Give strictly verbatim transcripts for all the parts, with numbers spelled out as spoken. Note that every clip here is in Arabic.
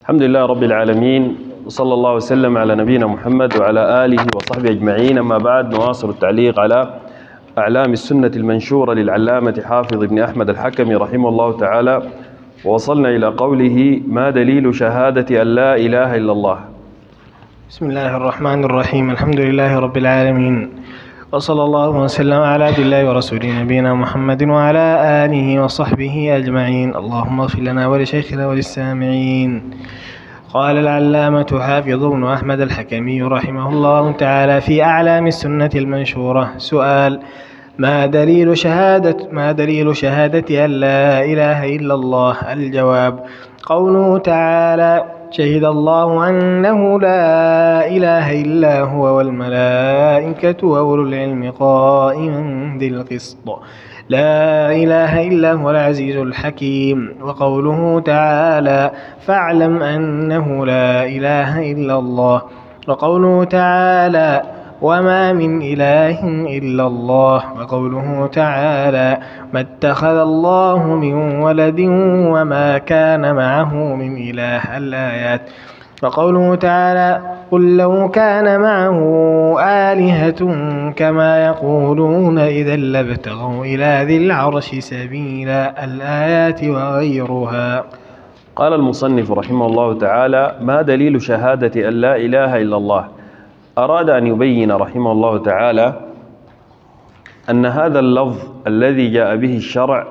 الحمد لله رب العالمين، وصلى الله وسلم على نبينا محمد وعلى آله وصحبه أجمعين. أما بعد، نواصل التعليق على أعلام السنة المنشورة للعلامة حافظ بن أحمد الحكمي رحمه الله تعالى، ووصلنا إلى قوله: ما دليل شهادة أن لا إله إلا الله؟ بسم الله الرحمن الرحيم. الحمد لله رب العالمين، وصلى الله وسلم على عبد الله ورسوله نبينا محمد وعلى آله وصحبه أجمعين. اللهم اغفر لنا ولشيخنا وللسامعين. قال العلامة حافظ بن أحمد الحكمي رحمه الله تعالى في أعلام السنة المنشورة: سؤال: ما دليل شهادة ما دليل شهادة أن لا إله إلا الله؟ الجواب: قوله تعالى: شهد الله أنه لا إله إلا هو والملائكة وأولو العلم قائما بالقسط، لا إله إلا هو العزيز الحكيم. وقوله تعالى: فاعلم أنه لا إله إلا الله. وقوله تعالى: وما من إله إلا الله. وقوله تعالى: ما اتخذ الله من ولد وما كان معه من إله. الآيات. وقوله تعالى: قل لو كان معه آلهة كما يقولون إذا لابتغوا إلى ذي العرش سبيلا. الآيات وغيرها. قال المصنف رحمه الله تعالى: ما دليل شهادة أن لا إله إلا الله؟ أراد أن يبين رحمه الله تعالى أن هذا اللفظ الذي جاء به الشرع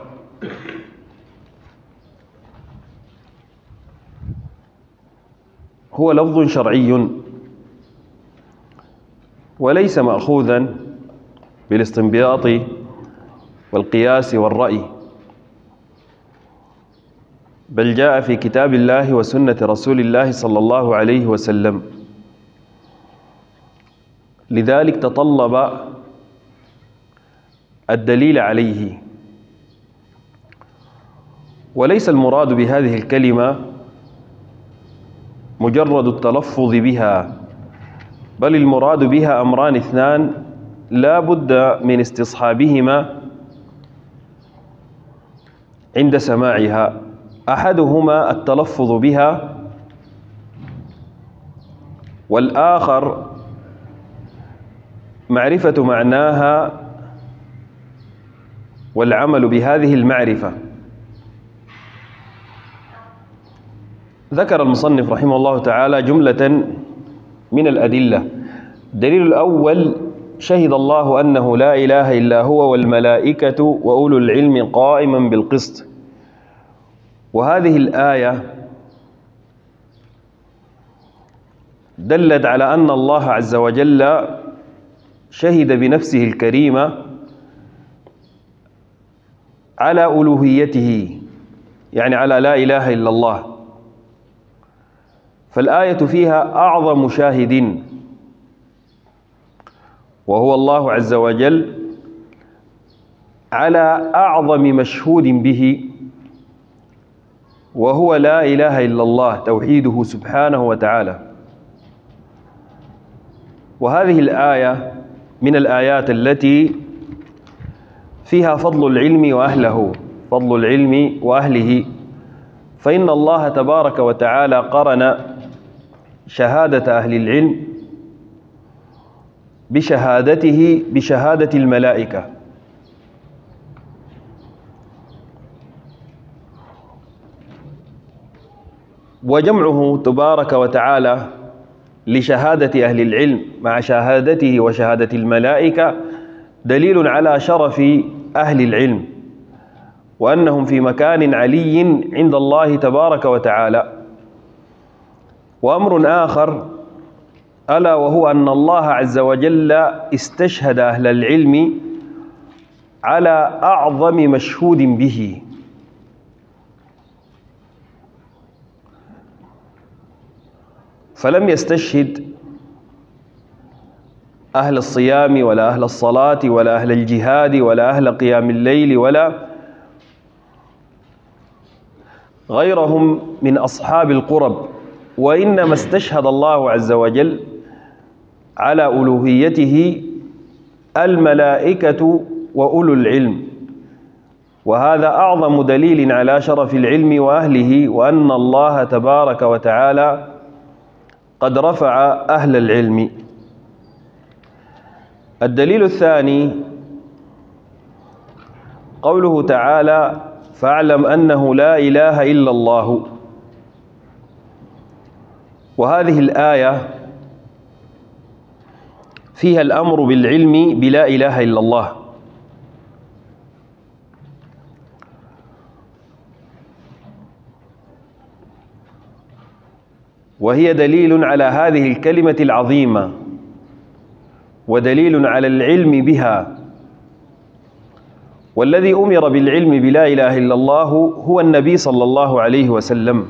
هو لفظ شرعي وليس مأخوذا بالاستنباط والقياس والرأي، بل جاء في كتاب الله وسنة رسول الله صلى الله عليه وسلم. لذلك تطلب الدليل عليه، وليس المراد بهذه الكلمة مجرد التلفظ بها، بل المراد بها أمران اثنان لا بد من استصحابهما عند سماعها: أحدهما التلفظ بها، والآخر معرفة معناها والعمل بهذه المعرفة. ذكر المصنف رحمه الله تعالى جملة من الأدلة. الدليل الأول: شهد الله أنه لا إله إلا هو والملائكة وأولو العلم قائما بالقسط. وهذه الآية دلت على أن الله عز وجل شهد بنفسه الكريمة على ألوهيته، يعني على لا إله إلا الله. فالآية فيها أعظم شاهد، وهو الله عز وجل، على أعظم مشهود به، وهو لا إله إلا الله، توحيده سبحانه وتعالى. وهذه الآية من الآيات التي فيها فضل العلم وأهله، فضل العلم وأهله، فإن الله تبارك وتعالى قرن شهادة أهل العلم بشهادته بشهادة الملائكة. وجمعه تبارك وتعالى لشهادة أهل العلم مع شهادته وشهادة الملائكة دليل على شرف أهل العلم، وأنهم في مكان علي عند الله تبارك وتعالى. وأمر آخر، ألا وهو أن الله عز وجل استشهد أهل العلم على أعظم مشهود به. فلم يستشهد أهل الصيام ولا أهل الصلاة ولا أهل الجهاد ولا أهل قيام الليل ولا غيرهم من أصحاب القرب، وإنما استشهد الله عز وجل على ألوهيته الملائكة وأولو العلم. وهذا أعظم دليل على شرف العلم وأهله، وأن الله تبارك وتعالى قد رفع أهل العلم. الدليل الثاني قوله تعالى: فاعلم أنه لا إله إلا الله. وهذه الآية فيها الأمر بالعلم بلا إله إلا الله، وهي دليل على هذه الكلمة العظيمة، ودليل على العلم بها. والذي أمر بالعلم بلا إله إلا الله هو النبي صلى الله عليه وسلم.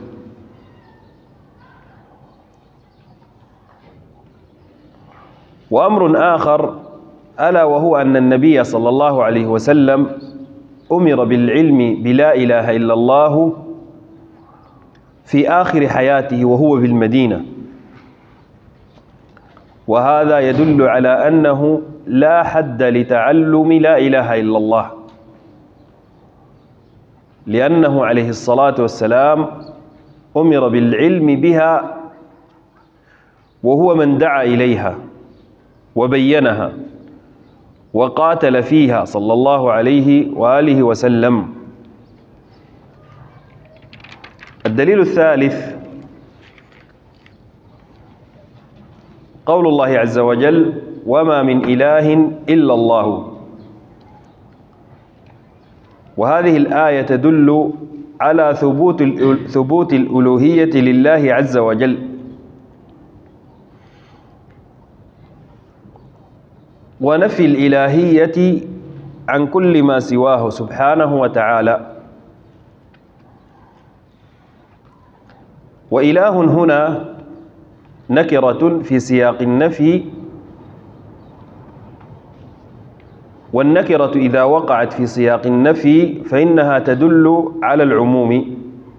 وأمر آخر ألا وهو أن النبي صلى الله عليه وسلم أمر بالعلم بلا إله إلا الله في آخر حياته وهو في المدينة، وهذا يدل على أنه لا حد لتعلم لا إله إلا الله، لأنه عليه الصلاة والسلام أمر بالعلم بها وهو من دعا إليها وبينها وقاتل فيها صلى الله عليه وآله وسلم. الدليل الثالث قول الله عز وجل: وما من إله إلا الله. وهذه الآية تدل على ثبوت ثبوت الألوهية لله عز وجل، ونفي الإلهية عن كل ما سواه سبحانه وتعالى. وإله هنا نكرة في سياق النفي، والنكرة إذا وقعت في سياق النفي فإنها تدل على العموم.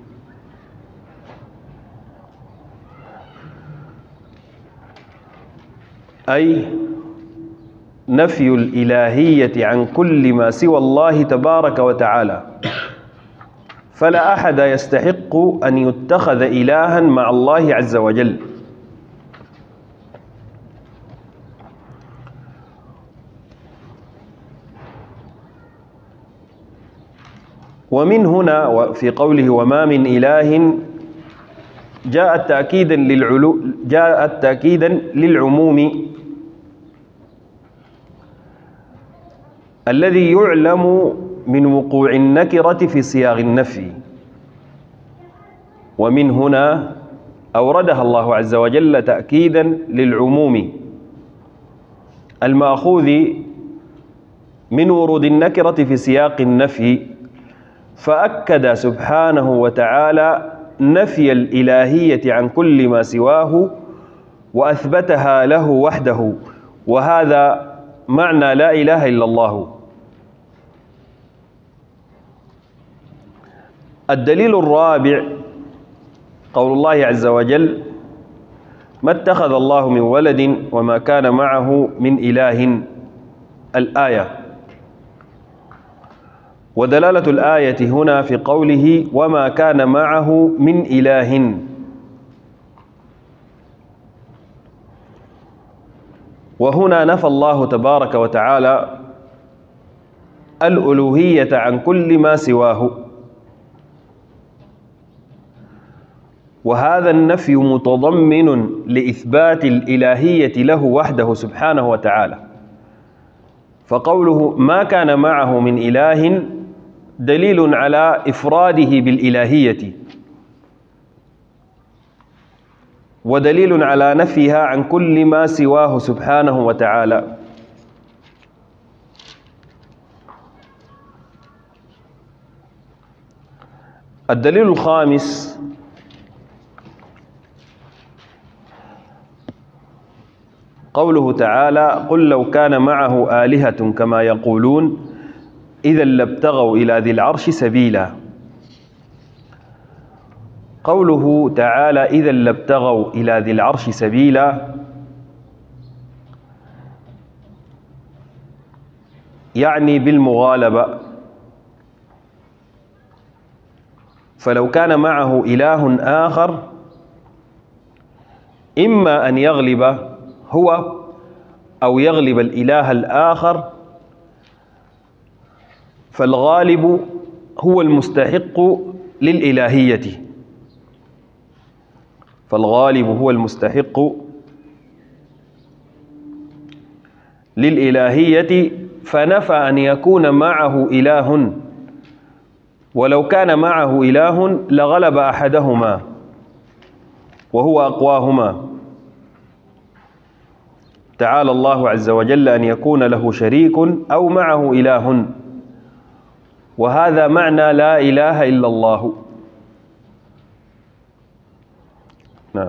أي نفي الإلهية عن كل ما سوى الله تبارك وتعالى، فلا أحد يستحق أن يتخذ إلها مع الله عز وجل. ومن هنا في قوله وما من إله جاء تأكيدا للعلو جاء تأكيدا للعموم الذي يعلم من وقوع النكرة في صياغ النفي. ومن هنا أوردها الله عز وجل تأكيدا للعموم المأخوذ من ورود النكرة في سياق النفي، فأكد سبحانه وتعالى نفي الإلهية عن كل ما سواه وأثبتها له وحده، وهذا معنى لا إله إلا الله. الدليل الرابع قول الله عز وجل: ما اتخذ الله من ولد وما كان معه من إله. الآية. ودلالة الآية هنا في قوله وما كان معه من إله، وهنا نفى الله تبارك وتعالى الألوهية عن كل ما سواه، وهذا النفي متضمن لإثبات الإلهية له وحده سبحانه وتعالى. فقوله ما كان معه من إله دليل على إفراده بالإلهية، ودليل على نفيها عن كل ما سواه سبحانه وتعالى. الدليل الخامس قوله تعالى: قل لو كان معه آلهة كما يقولون إذا لابتغوا إلى ذي العرش سبيلا. قوله تعالى إذا لابتغوا إلى ذي العرش سبيلا يعني بالمغالبة، فلو كان معه إله آخر إما أن يغلب هو أو يغلب الإله الآخر، فالغالب هو المستحق للإلهية فالغالب هو المستحق للإلهية فنفى أن يكون معه إله، ولو كان معه إله لغلب أحدهما وهو أقواهما. تعالى الله عز وجل أن يكون له شريك أو معه إله، وهذا معنى لا إله إلا الله. نعم.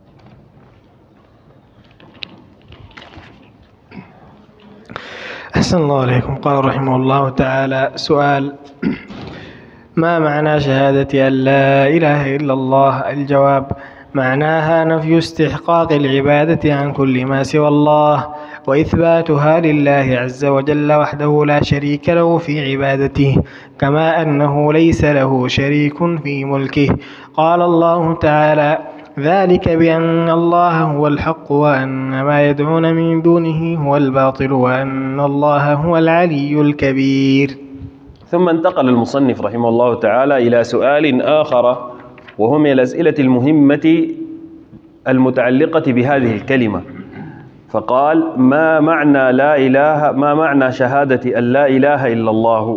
أحسن الله عليكم. قال رحمه الله تعالى: سؤال: ما معنى شهادة أن لا إله إلا الله؟ الجواب: معناها نفي استحقاق العبادة عن كل ما سوى الله، وإثباتها لله عز وجل وحده لا شريك له في عبادته، كما أنه ليس له شريك في ملكه. قال الله تعالى: ذلك بأن الله هو الحق وأن ما يدعون من دونه هو الباطل وأن الله هو العلي الكبير. ثم انتقل المصنف رحمه الله تعالى إلى سؤال آخر، وهو من الأسئلة المهمة المتعلقة بهذه الكلمة، فقال: ما معنى لا إله ما معنى شهادة أن لا إله إلا الله؟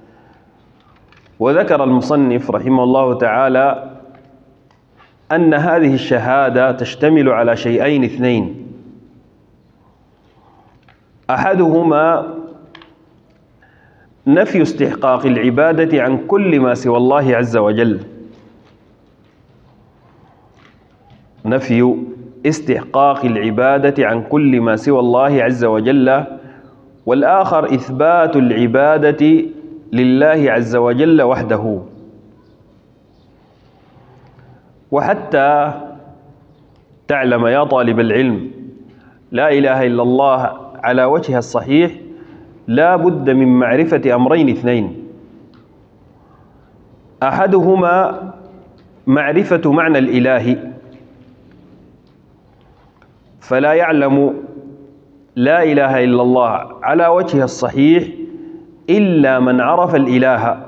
وذكر المصنف رحمه الله تعالى أن هذه الشهادة تشتمل على شيئين اثنين: أحدهما نفي استحقاق العبادة عن كل ما سوى الله عز وجل، نفي استحقاق العبادة عن كل ما سوى الله عز وجل، والآخر إثبات العبادة لله عز وجل وحده. وحتى تعلم يا طالب العلم لا إله إلا الله على وجهها الصحيح، لا بد من معرفة أمرين اثنين: أحدهما معرفة معنى الإله، فلا يعلم لا إله إلا الله على وجهها الصحيح إلا من عرف الإله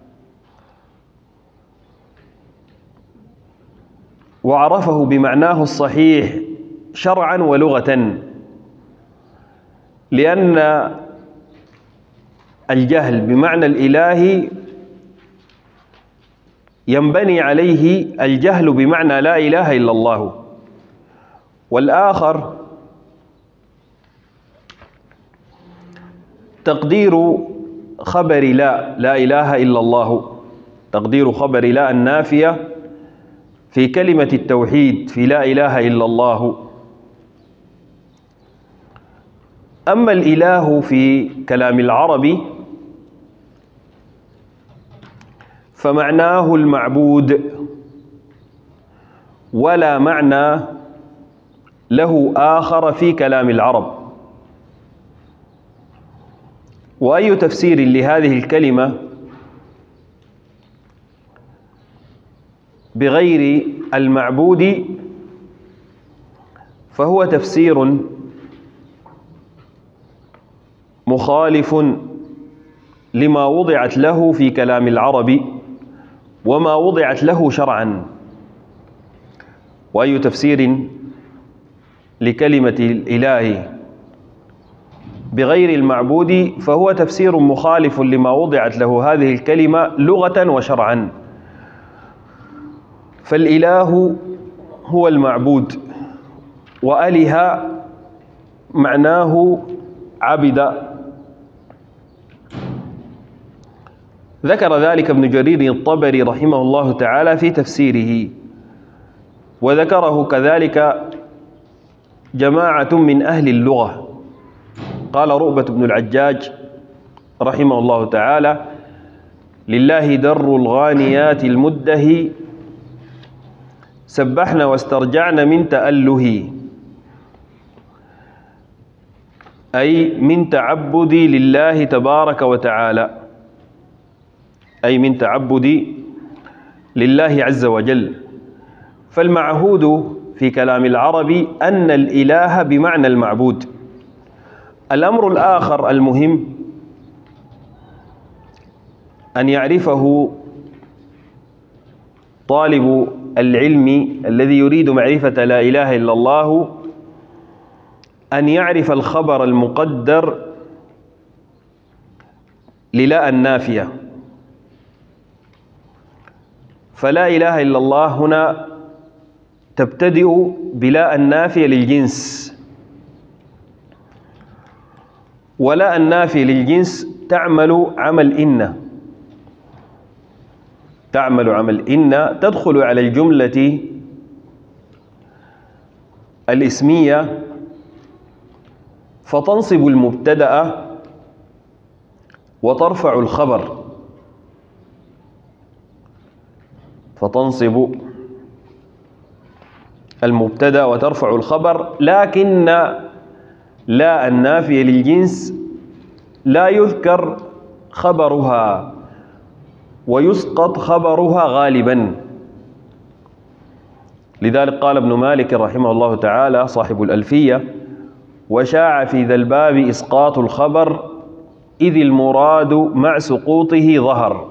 وعرفه بمعناه الصحيح شرعا ولغة، لأن الجهل بمعنى الإله ينبني عليه الجهل بمعنى لا إله إلا الله. والآخر تقدير خبر لا لا إله إلا الله، تقدير خبر لا النافية في كلمة التوحيد في لا إله إلا الله. أما الإله في كلام العرب فمعناه المعبود، ولا معنى له آخر في كلام العرب. وأي تفسير لهذه الكلمة بغير المعبود فهو تفسير مخالف لما وضعت له في كلام العرب وما وضعت له شرعا. وأي تفسير لكلمة الإله بغير المعبود فهو تفسير مخالف لما وضعت له هذه الكلمة لغة وشرعا. فالإله هو المعبود، وأله معناه عبد. ذكر ذلك ابن جرير الطبري رحمه الله تعالى في تفسيره، وذكره كذلك جماعة من أهل اللغة. قال رؤبة بن العجاج رحمه الله تعالى: لله در الغانيات المدهي سبحنا واسترجعنا من تأله، أي من تعبدي لله تبارك وتعالى، أي من تعبدي لله عز وجل. فالمعهود في كلام العرب أن الإله بمعنى المعبود. الأمر الآخر المهم أن يعرفه طالب العلم الذي يريد معرفة لا إله إلا الله، أن يعرف الخبر المقدر للا النافية. فلا إله إلا الله هنا تبتدئ بلا النافية للجنس، ولا النافية للجنس تعمل عمل إن، تعمل عمل إن تدخل على الجملة الاسمية فتنصب المبتدأ وترفع الخبر، فتنصب المبتدأ وترفع الخبر. لكن لا النافية للجنس لا يذكر خبرها ويسقط خبرها غالبا. لذلك قال ابن مالك رحمه الله تعالى صاحب الألفية: وشاع في ذا الباب إسقاط الخبر إذ المراد مع سقوطه ظهر.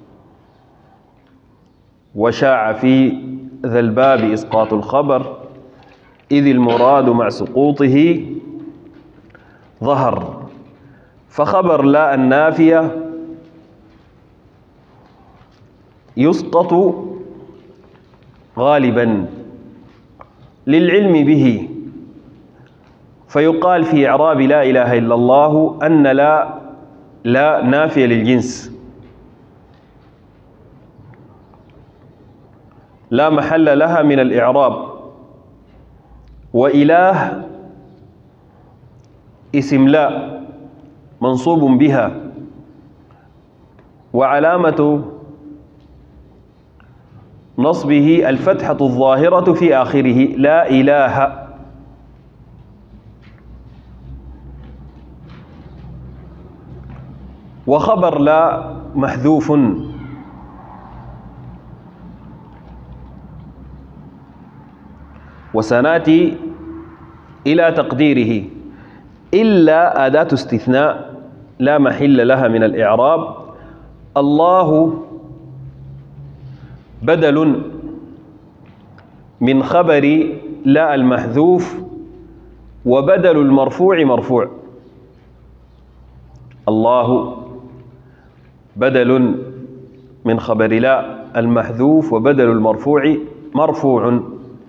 وشاع في ذا الباب إسقاط الخبر إذ المراد مع سقوطه ظهر. فخبر لا النافية يسقط غالبا للعلم به، فيقال في إعراب لا إله إلا الله أن لا لا نافية للجنس لا محل لها من الإعراب، وإله اسم لا منصوب بها، وعلامة نصبه الفتحة الظاهرة في آخره لا إله. وخبر لا محذوف، وسناتي إلى تقديره إلا أداة استثناء لا محل لها من الإعراب. الله بدل من خبر لا المحذوف، وبدل المرفوع مرفوع. الله بدل من خبر لا المحذوف، وبدل المرفوع مرفوع.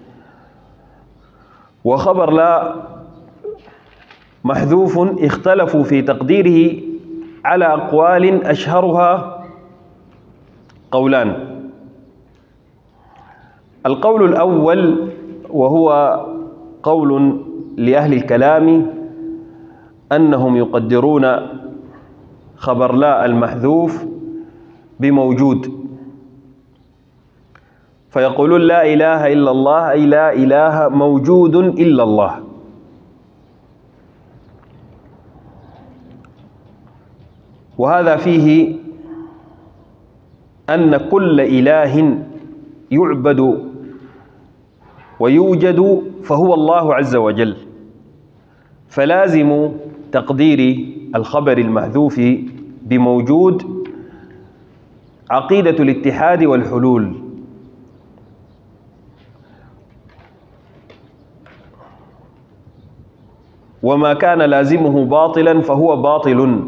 وخبر لا محذوف اختلفوا في تقديره على أقوال أشهرها قولان. القول الأول وهو قول لأهل الكلام أنهم يقدرون خبر لا المحذوف بموجود، فيقولون لا إله إلا الله أي لا إله موجود إلا الله. وهذا فيه أن كل إله يعبد ويوجد فهو الله عز وجل، فلازم تقدير الخبر المحذوف بموجود عقيدة الاتحاد والحلول. وما كان لازمه باطلا فهو باطل.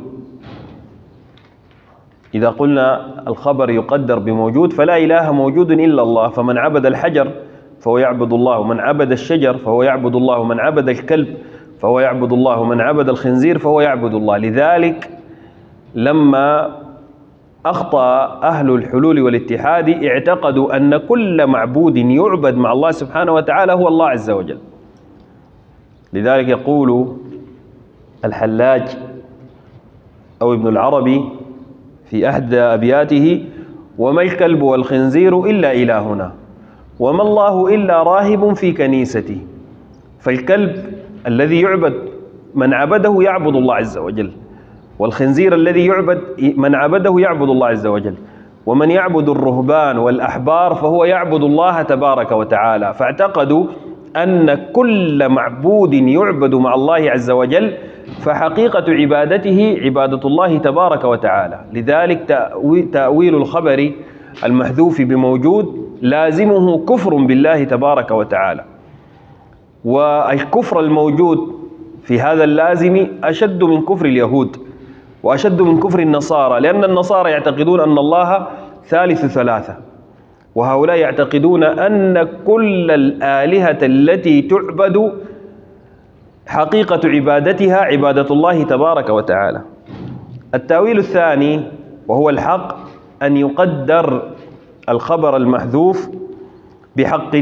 إذا قلنا الخبر يقدر بموجود فلا إله موجود إلا الله، فمن عبد الحجر فهو يعبد الله، ومن عبد الشجر فهو يعبد الله، ومن عبد الكلب فهو يعبد الله، ومن عبد الخنزير فهو يعبد الله. لذلك لما أخطأ أهل الحلول والاتحاد اعتقدوا أن كل معبود يعبد مع الله سبحانه وتعالى هو الله عز وجل. لذلك يقول الحلاج أو ابن العربي في أحدى أبياته: وما الكلب والخنزير إلا إلهنا، وما الله إلا راهب في كنيستي. فالكلب الذي يعبد من عبده يعبد الله عز وجل، والخنزير الذي يعبد من عبده يعبد الله عز وجل. ومن يعبد الرهبان والأحبار فهو يعبد الله تبارك وتعالى، فاعتقدوا أن كل معبود يعبد مع الله عز وجل فحقيقة عبادته عبادة الله تبارك وتعالى. لذلك تأويل الخبر المحذوف بموجود لازمه كفر بالله تبارك وتعالى، والكفر الموجود في هذا اللازم أشد من كفر اليهود وأشد من كفر النصارى، لأن النصارى يعتقدون أن الله ثالث ثلاثة، وهؤلاء يعتقدون أن كل الآلهة التي تعبد حقيقة عبادتها عبادة الله تبارك وتعالى. التأويل الثاني وهو الحق أن يقدر الخبر المحذوف بحق،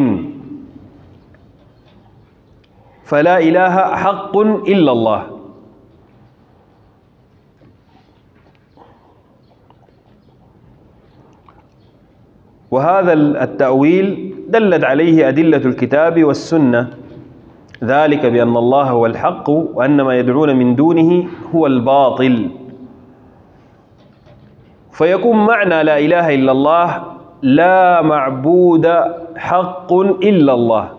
فلا إله حق إلا الله. وهذا التأويل دلت عليه أدلة الكتاب والسنة، ذلك بأن الله هو الحق وأن ما يدعون من دونه هو الباطل. فيكون معنى لا إله إلا الله لا معبود حق إلا الله،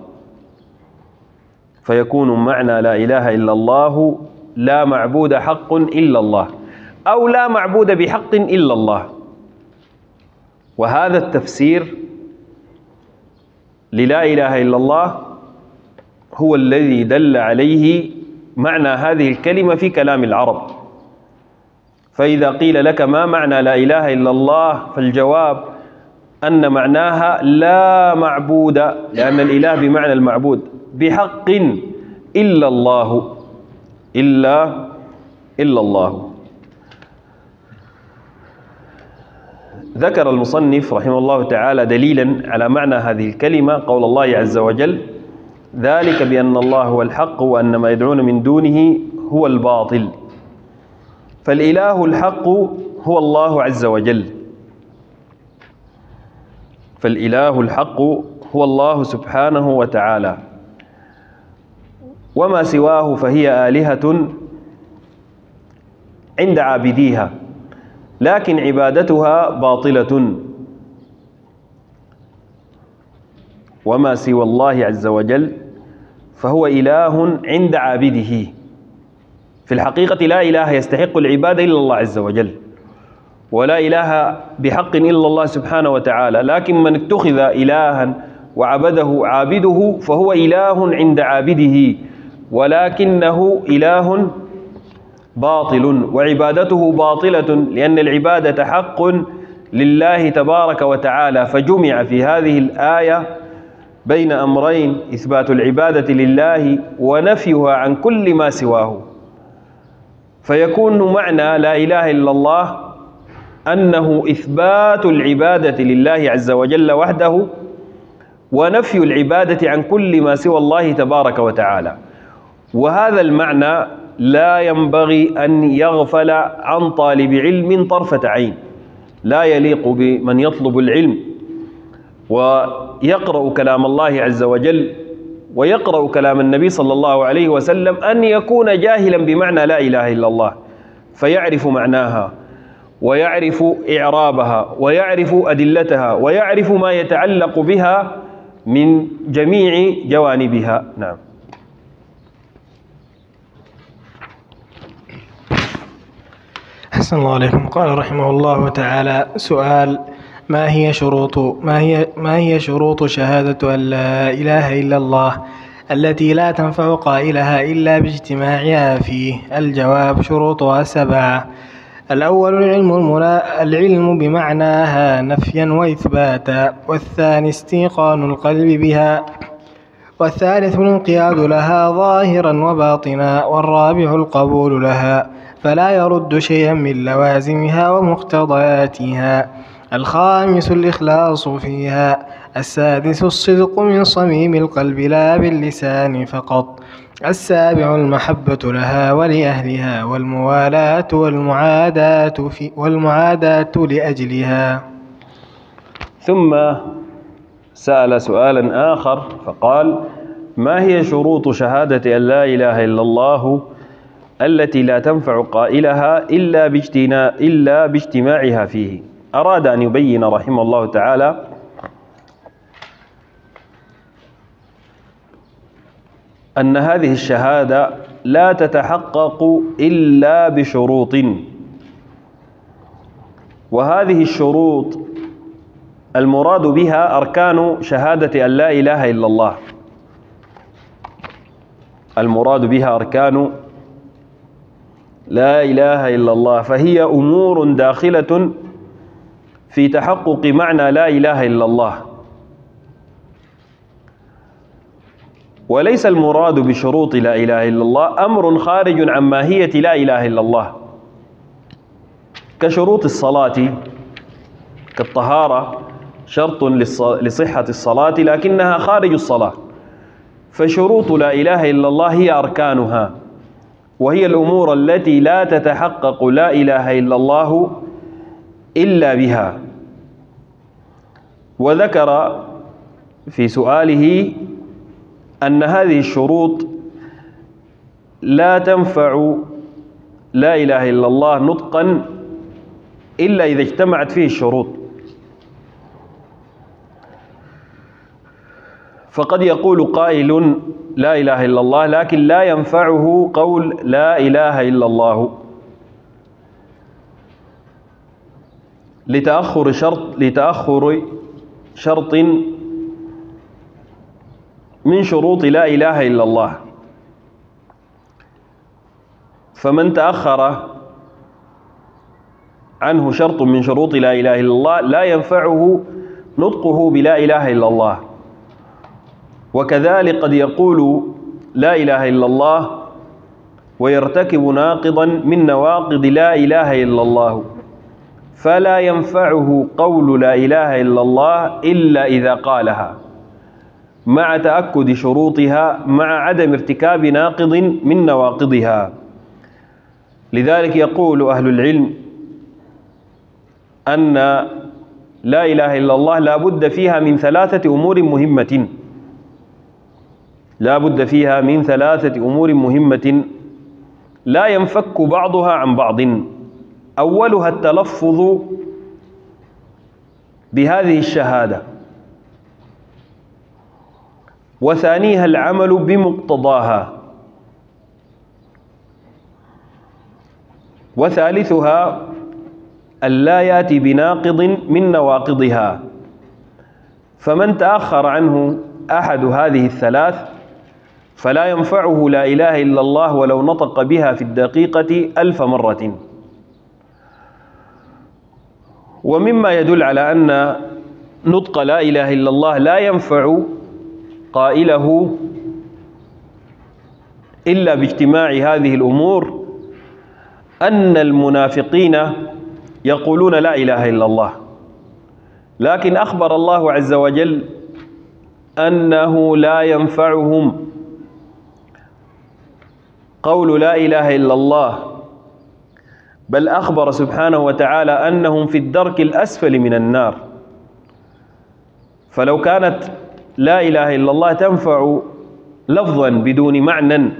فيكون معنى لا إله إلا الله لا معبود حق إلا الله، أو لا معبود بحق إلا الله. وهذا التفسير للا إله إلا الله هو الذي دل عليه معنى هذه الكلمة في كلام العرب. فإذا قيل لك ما معنى لا إله إلا الله، فالجواب أن معناها لا معبود، لأن الإله بمعنى المعبود، بحق إلا الله، إلا إلا الله. ذكر المصنف رحمه الله تعالى دليلا على معنى هذه الكلمة قول الله عز وجل: ذلك بأن الله هو الحق وأن ما يدعون من دونه هو الباطل. فالإله الحق هو الله عز وجل، فالإله الحق هو الله سبحانه وتعالى، وما سواه فهي آلهة عند عابديها، لكن عبادتها باطلة. وما سوى الله عز وجل فهو إله عند عابده. في الحقيقة لا إله يستحق العبادة إلا الله عز وجل، ولا إله بحق إلا الله سبحانه وتعالى، لكن من اتخذ إلها وعبده عابده فهو إله عند عابده، ولكنه إله باطل وعبادته باطلة، لأن العبادة حق لله تبارك وتعالى. فجمع في هذه الآية بين أمرين: إثبات العبادة لله ونفيها عن كل ما سواه. فيكون معنى لا إله إلا الله أنه إثبات العبادة لله عز وجل وحده، ونفي العبادة عن كل ما سوى الله تبارك وتعالى. وهذا المعنى لا ينبغي أن يغفل عن طالب علم طرفة عين، لا يليق بمن يطلب العلم ويقرأ كلام الله عز وجل ويقرأ كلام النبي صلى الله عليه وسلم أن يكون جاهلا بمعنى لا إله إلا الله، فيعرف معناها ويعرف إعرابها ويعرف أدلتها ويعرف ما يتعلق بها من جميع جوانبها. نعم. أحسن الله عليكم. قال رحمه الله تعالى: سؤال: ما هي شروط ما هي ما هي شروط شهادة أن لا إله إلا الله التي لا تنفع قائلها إلا باجتماعها فيه؟ الجواب: شروطها سبعة. الأول العلم المنا... العلم بمعناها نفيا وإثباتا، والثاني استيقان القلب بها، والثالث الانقياد لها ظاهرا وباطنا، والرابع القبول لها فلا يرد شيئا من لوازمها ومقتضياتها، الخامس الإخلاص فيها، السادس الصدق من صميم القلب لا باللسان فقط، السابع المحبة لها ولأهلها، والموالاة والمعاداة في والمعاداة لأجلها. ثم سأل سؤالا آخر فقال: ما هي شروط شهادة أن لا إله إلا الله التي لا تنفع قائلها إلا باجتنا إلا باجتماعها فيه؟ أراد أن يبين رحمه الله تعالى أن هذه الشهادة لا تتحقق إلا بشروط، وهذه الشروط المراد بها أركان شهادة أن لا إله إلا الله. المراد بها أركان لا إله إلا الله، فهي أمور داخلة في تحقق معنى لا إله إلا الله، وليس المراد بشروط لا إله إلا الله أمر خارج عن ماهية لا إله إلا الله، كشروط الصلاة كالطهارة شرط لصحة الصلاة لكنها خارج الصلاة، فشروط لا إله إلا الله هي أركانها، وهي الأمور التي لا تتحقق لا إله إلا الله إلا بها. وذكر في سؤاله أن هذه الشروط لا تنفع لا إله إلا الله نطقا إلا إذا اجتمعت فيه الشروط، فقد يقول قائل لا إله إلا الله لكن لا ينفعه قول لا إله إلا الله لتأخر شرط لتأخر شرط من شروط لا إله إلا الله. فمن تأخر عنه شرط من شروط لا إله إلا الله لا ينفعه نطقه بلا إله إلا الله. وكذلك قد يقول لا إله إلا الله ويرتكب ناقضا من نواقض لا إله إلا الله، فلا ينفعه قول لا إله إلا الله إلا إذا قالها مع تأكد شروطها مع عدم ارتكاب ناقض من نواقضها. لذلك يقول أهل العلم أن لا إله إلا الله لا بد فيها من ثلاثة أمور مهمة، لا بد فيها من ثلاثة أمور مهمة لا ينفك بعضها عن بعض. أولها التلفظ بهذه الشهادة، وثانيها العمل بمقتضاها، وثالثها ألا يأتي بناقض من نواقضها. فمن تأخر عنه أحد هذه الثلاث فلا ينفعه لا إله إلا الله ولو نطق بها في الدقيقة ألف مرة. ومما يدل على أن نطق لا إله إلا الله لا ينفع قائله إلا باجتماع هذه الأمور أن المنافقين يقولون لا إله إلا الله، لكن أخبر الله عز وجل أنه لا ينفعهم قول لا إله إلا الله، بل أخبر سبحانه وتعالى أنهم في الدرك الأسفل من النار. فلو كانت لا إله إلا الله تنفع لفظا بدون معنى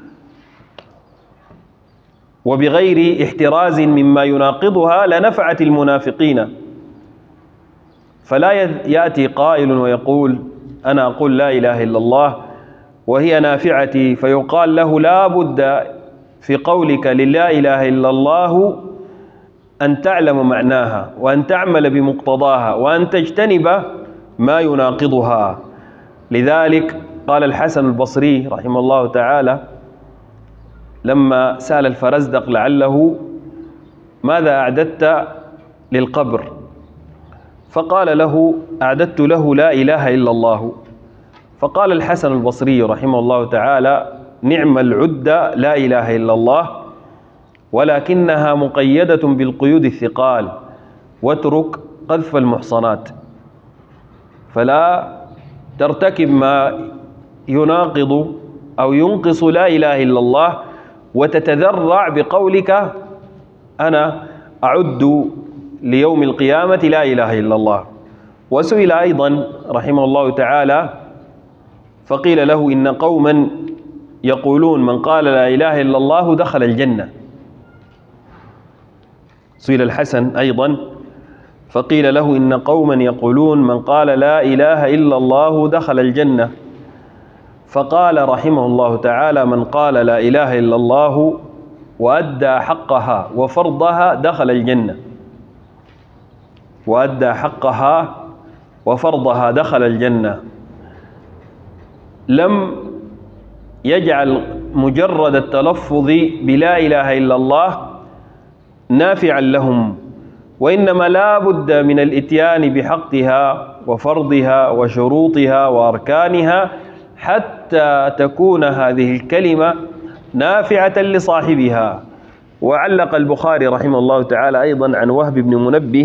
وبغير احتراز مما يناقضها لنفعت المنافقين. فلا يأتي قائل ويقول أنا أقول لا إله إلا الله وهي نافعتي، فيقال له لا بد في قولك للا إله إلا الله أن تعلم معناها وأن تعمل بمقتضاها وأن تجتنب ما يناقضها. لذلك قال الحسن البصري رحمه الله تعالى لما سأل الفرزدق لعله ماذا أعددت للقبر، فقال له أعددت له لا إله إلا الله. فقال الحسن البصري رحمه الله تعالى نعم العدة لا إله إلا الله، ولكنها مقيدة بالقيود الثقال، واترك قذف المحصنات، فلا ترتكب ما يناقض أو ينقص لا إله إلا الله وتتذرع بقولك أنا أعد ليوم القيامة لا إله إلا الله. وسئل أيضا رحمه الله تعالى فقيل له إن قوما يقولون من قال لا إله إلا الله دخل الجنة. سئل الحسن أيضا فقيل له إن قوما يقولون من قال لا إله إلا الله دخل الجنة. فقال رحمه الله تعالى: من قال لا إله إلا الله وأدى حقها وفرضها دخل الجنة. وأدى حقها وفرضها دخل الجنة. لم يجعل مجرد التلفظ بلا إله إلا الله نافعا لهم، وإنما لا بد من الإتيان بحقها وفرضها وشروطها وأركانها حتى تكون هذه الكلمة نافعة لصاحبها. وعلق البخاري رحمه الله تعالى أيضا عن وهب بن منبه،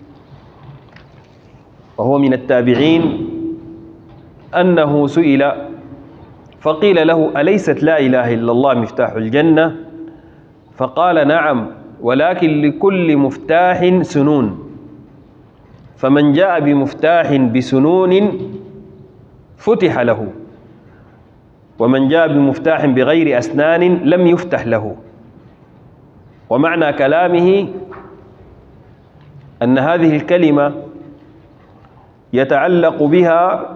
وهو من التابعين، أنه سئل فقيل له: أليست لا إله إلا الله مفتاح الجنة؟ فقال: نعم، ولكن لكل مفتاح سنون، فمن جاء بمفتاح بسنون فتح له، ومن جاء بمفتاح بغير أسنان لم يفتح له. ومعنى كلامه أن هذه الكلمة يتعلق بها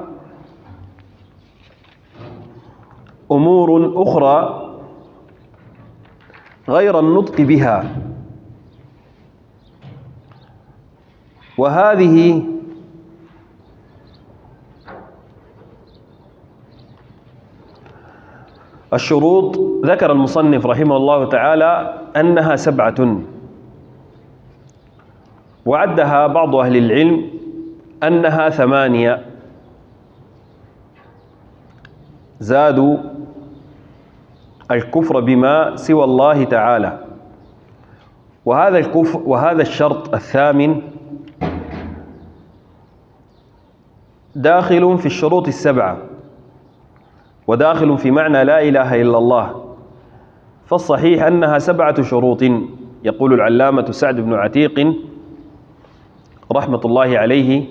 أمور أخرى غير النطق بها، وهذه الشروط ذكر المصنف رحمه الله تعالى أنها سبعة، وعدها بعض أهل العلم أنها ثمانية، زادوا الكفر بما سوى الله تعالى. وهذا الكفر وهذا الشرط الثامن داخل في الشروط السبعة، وداخل في معنى لا إله إلا الله. فالصحيح أنها سبعة شروط. يقول العلامة سعد بن عتيق رحمة الله عليه: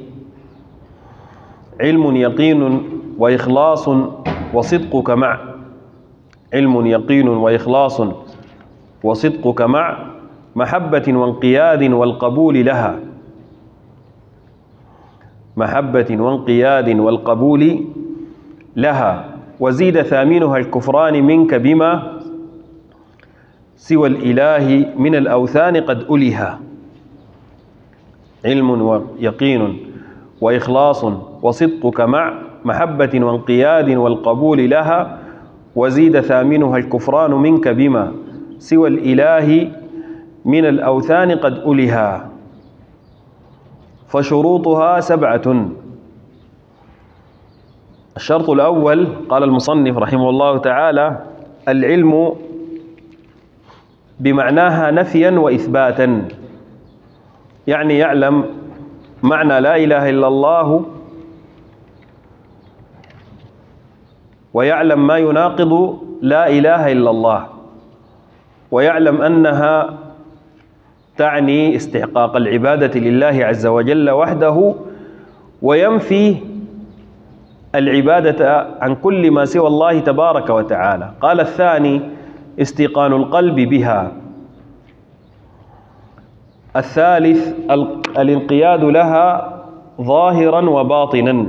علم يقين وإخلاص وصدقك مع علم يقين وإخلاص وصدقك مع محبة وانقياد والقبول لها محبة وانقياد والقبول لها وزيد ثامنها الكفران منك بما سوى الإله من الأوثان قد ألها. علم ويقين وإخلاص وصدقك مع محبة وانقياد والقبول لها وزيد ثامنها الكفران منك بما سوى الإله من الأوثان قد ألها. فشروطها سبعة. الشرط الأول قال المصنف رحمه الله تعالى: العلم بمعناها نفيا وإثباتا، يعني يعلم معنى لا إله إلا الله، ويعلم ما يناقض لا إله إلا الله، ويعلم أنها تعني استحقاق العبادة لله عز وجل وحده، وينفي العبادة عن كل ما سوى الله تبارك وتعالى. قال الثاني: استيقان القلب بها. الثالث: الانقياد لها ظاهرا وباطنا.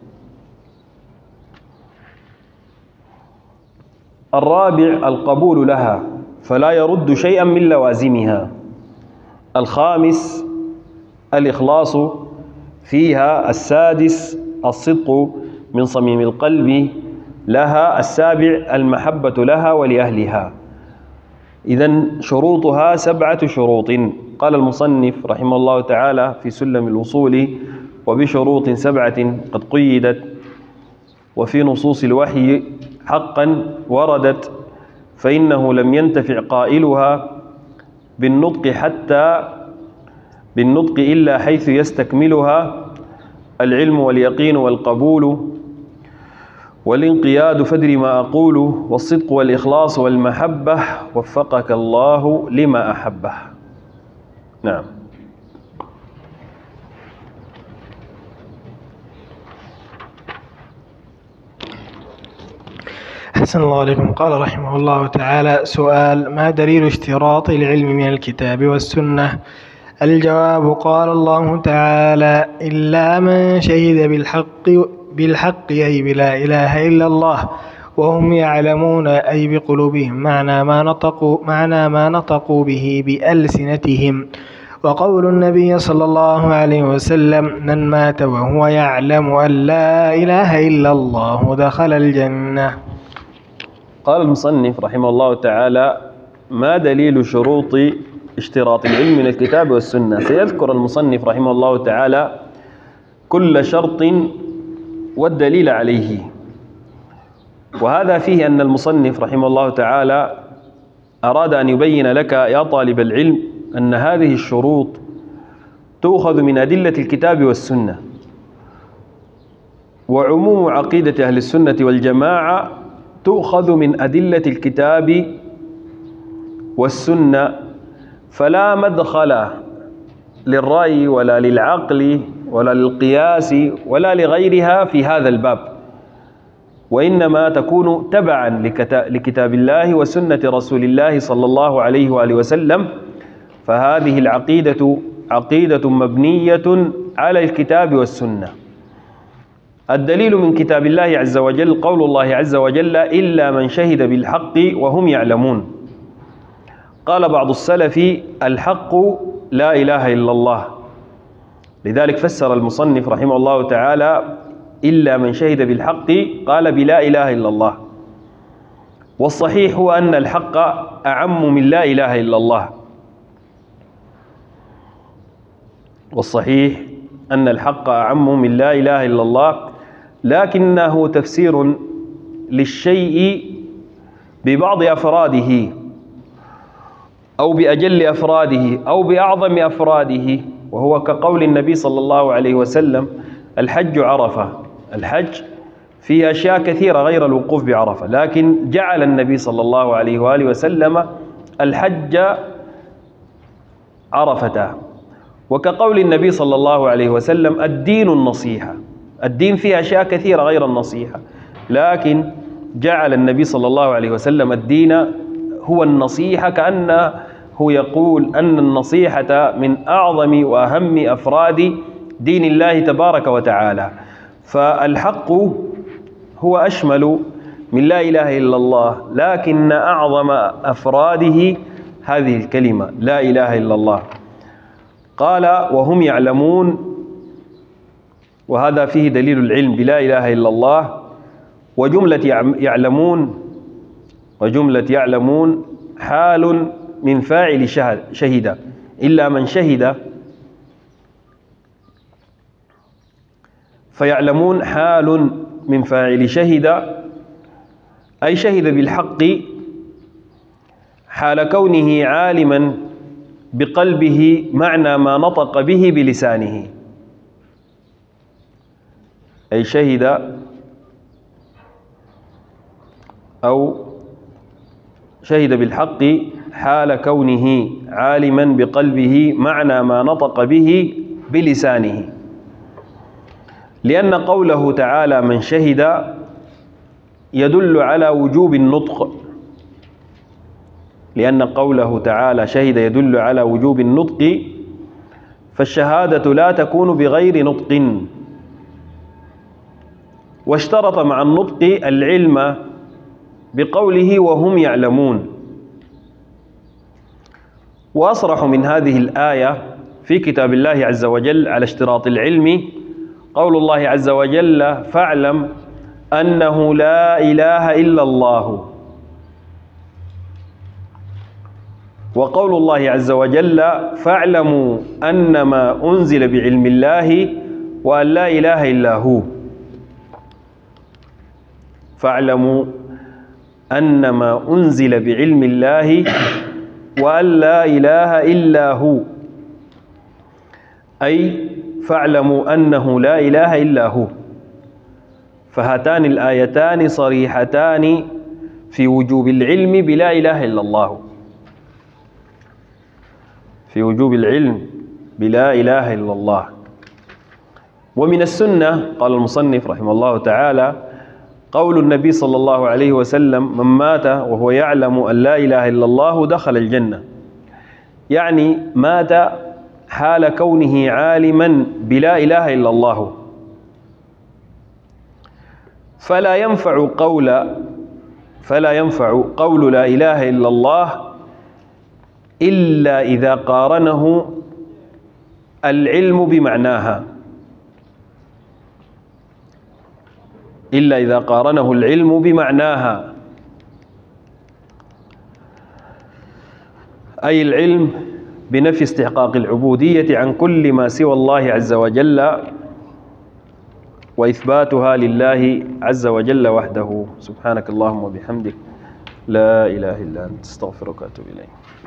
الرابع: القبول لها فلا يرد شيئا من لوازمها. الخامس: الإخلاص فيها. السادس: الصدق من صميم القلب لها. السابع: المحبة لها ولأهلها. إذن شروطها سبعة شروط. قال المصنف رحمه الله تعالى في سلم الوصول: وبشروط سبعة قد قيدت وفي نصوص الوحي حقا وردت، فإنه لم ينتفع قائلها بالنطق حتى بالنطق إلا حيث يستكملها: العلم واليقين والقبول والانقياد فادر ما أقول، والصدق والإخلاص والمحبة، وفقك الله لما أحبه. نعم. أحسن الله عليكم. قال رحمه الله تعالى: سؤال: ما دليل اشتراط العلم من الكتاب والسنة؟ الجواب: قال الله تعالى: إلا من شهد بالحق بالحق أي بلا إله إلا الله وهم يعلمون أي بقلوبهم معنى ما نطقوا معنى ما نطقوا به بألسنتهم. وقول النبي صلى الله عليه وسلم: من مات وهو يعلم أن لا إله إلا الله دخل الجنة. قال المصنف رحمه الله تعالى: ما دليل شروط اشتراط العلم من الكتاب والسنة؟ سيذكر المصنف رحمه الله تعالى كل شرط والدليل عليه، وهذا فيه أن المصنف رحمه الله تعالى أراد أن يبين لك يا طالب العلم أن هذه الشروط تؤخذ من أدلة الكتاب والسنة، وعموم عقيدة أهل السنة والجماعة تؤخذ من أدلة الكتاب والسنة، فلا مدخل للرأي ولا للعقل ولا للقياس ولا لغيرها في هذا الباب، وإنما تكون تبعا لكتاب الله وسنة رسول الله صلى الله عليه وآله وسلم. فهذه العقيدة عقيدة مبنية على الكتاب والسنة. الدليل من كتاب الله عز وجل قول الله عز وجل: إلا من شهد بالحق وهم يعلمون. قال بعض السلف: الحق لا إله إلا الله، لذلك فسر المصنف رحمه الله تعالى إلا من شهد بالحق قال بلا إله إلا الله. والصحيح هو أن الحق أعم من لا إله إلا الله، والصحيح أن الحق أعم من لا إله إلا الله، لكنه تفسير للشيء ببعض أفراده أو بأجل أفراده أو بأعظم أفراده، وهو كقول النبي صلى الله عليه وسلم: الحج عرفة. الحج فيه أشياء كثيرة غير الوقوف بعرفة، لكن جعل النبي صلى الله عليه وآله وسلم الحج عرفة. وكقول النبي صلى الله عليه وسلم: الدين النصيحة. الدين فيه أشياء كثيرة غير النصيحة، لكن جعل النبي صلى الله عليه وسلم الدين هو النصيحة، كأنه يقول أن النصيحة من أعظم وأهم أفراد دين الله تبارك وتعالى. فالحق هو أشمل من لا إله إلا الله، لكن أعظم أفراده هذه الكلمة لا إله إلا الله. قال: وهم يعلمون، وهذا فيه دليل العلم بلا إله إلا الله. وجملة يعلمون وجملة يعلمون حال من فاعل شهد. إلا من شهد، فيعلمون حال من فاعل شهد، أي شهد بالحق حال كونه عالما بقلبه معنى ما نطق به بلسانه، أي شهد أو شهد بالحق حال كونه عالما بقلبه معنى ما نطق به بلسانه. لأن قوله تعالى من شهد يدل على وجوب النطق، لأن قوله تعالى شهد يدل على وجوب النطق، فالشهادة لا تكون بغير نطق. واشترط مع النطق العلم بقوله وهم يعلمون. وأصرح من هذه الآية في كتاب الله عز وجل على اشتراط العلم قول الله عز وجل: فاعلم أنه لا إله إلا الله. وقول الله عز وجل: فاعلموا أنما أنزل بعلم الله وأن لا إله إلا هو. فاعلموا أنما أنزل بعلم الله وأن لا إله إلا هو، أي فاعلموا أنه لا إله إلا هو. فهاتان الآيتان صريحتان في وجوب العلم بلا إله إلا الله، في وجوب العلم بلا إله إلا الله. ومن السنة قال المصنف رحمه الله تعالى قول النبي صلى الله عليه وسلم: من مات وهو يعلم أن لا إله إلا الله دخل الجنة. يعني مات حال كونه عالما بلا إله إلا الله. فلا ينفع قول فلا ينفع قول لا إله إلا الله إلا إذا قارنه العلم بمعناها إلا إذا قارنه العلم بمعناها، أي العلم بنفي استحقاق العبودية عن كل ما سوى الله عز وجل وإثباتها لله عز وجل وحده. سبحانك اللهم وبحمدك لا إله إلا أنت، استغفرك وأتوب إليك.